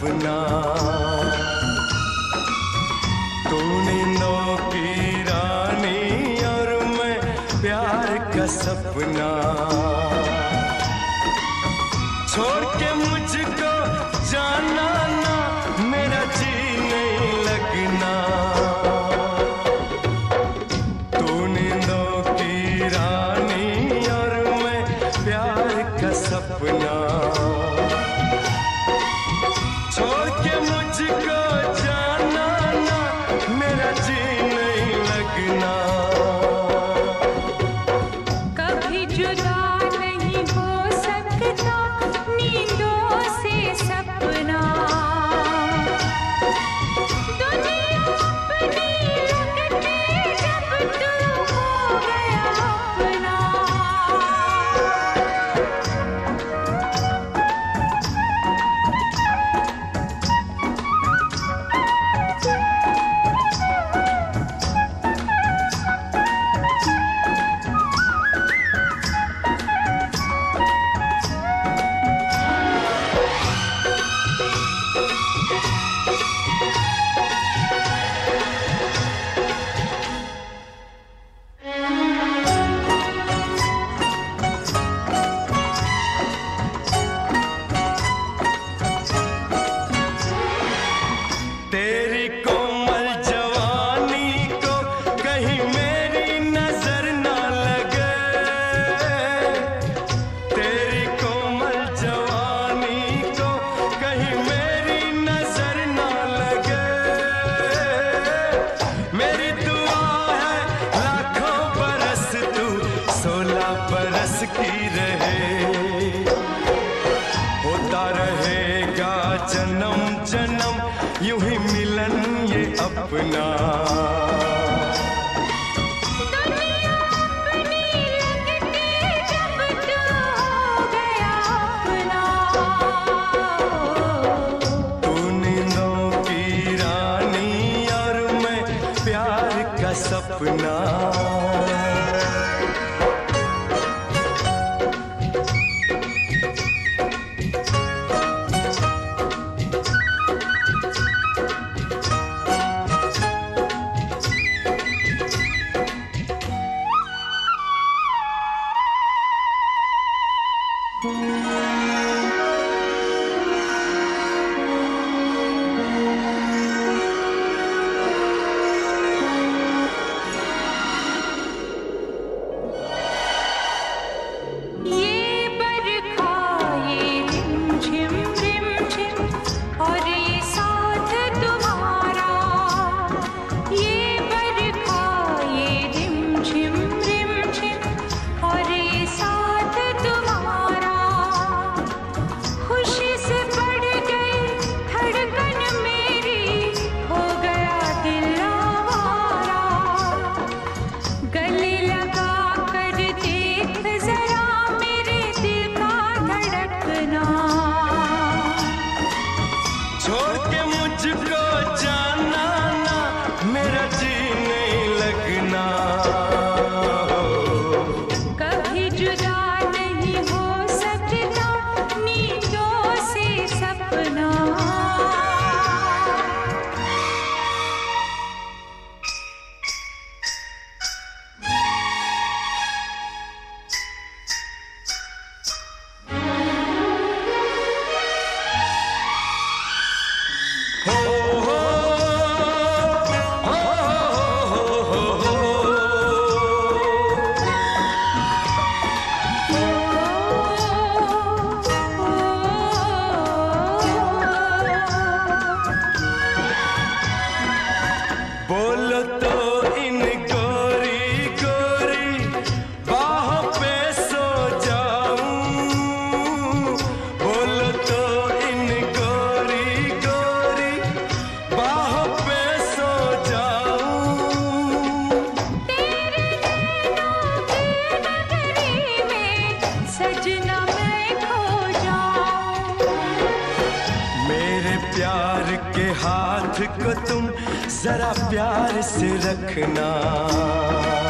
सपना, तू नींदों की रानी और मैं प्यार का सपना। छोड़ के मुझको जाना ना, मेरा जी नहीं लगना। तू नींदों की रानी और मैं प्यार का सपना। छोड़ के मुझको जाना ना, मेरा जी नहीं लगना। कभी जुदा नहीं हो सकता नींदों से सपना। दुनिया अपनी लगती जब तू हो गया अपना। तेरी कोमल जवानी को कहीं मेरी नजर ना लगे। तेरी कोमल जवानी को कहीं मेरी नजर ना लगे। मेरी दुआ है लाखों बरस तू 16 बरस की रहे। होता रहेगा जन्म जन्म यूं ही मिलन ये अपना। दुनिया अपनी लगती जब तू हो गया अपना। तू नींदों की रानी और मैं प्यार का सपना। ये बरखा ये रिमझिम रिमझिम और ये साथ तुम्हारा। ये बरखा ये रिमझिम रिमझिम और ये साथ तुम्हारा। खुशी से बढ़ गई धड़कन मेरी, हो गया दिल आवारा। गले लगा कर देख जरा मेरे दिल का धड़कना। छोड़ के मुझको जाना ना, मेरा जी नहीं लगना। कभी जुदा नहीं हो सकता नींदों से सपना। हो हो हो हो हो। बोलो तो इन गोरी गोरी बाहों पे सो जाऊं। बोलो तो इन गोरी गोरी बाहों पे सो जाऊं। तेरे नैनों की नगरी में सजना मैं खो जाऊं। मेरे प्यार के हाथ को तुम जरा प्यार से रखना।